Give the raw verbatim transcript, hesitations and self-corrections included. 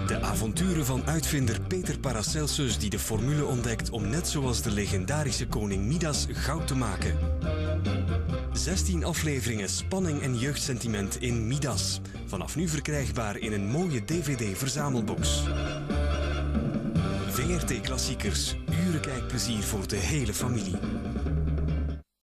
De avonturen van uitvinder Peter Paracelsus die de formule ontdekt om net zoals de legendarische koning Midas goud te maken. zestien afleveringen spanning en jeugdsentiment in Midas. Vanaf nu verkrijgbaar in een mooie D V D-verzamelbox. V R T Klassiekers, uren kijkplezier voor de hele familie.